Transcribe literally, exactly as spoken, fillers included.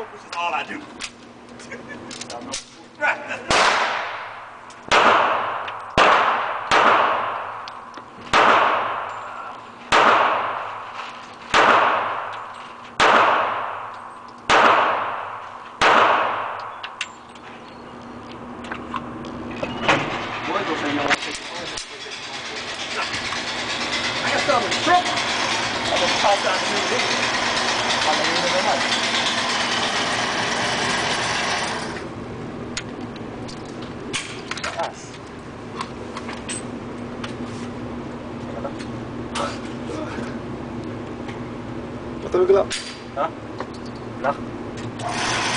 which is all I do. Right, that's right. I got something in the truck. I'm gonna toss out the new thing. I'm gonna leave it in there. Patulog lang. Ha? Wala.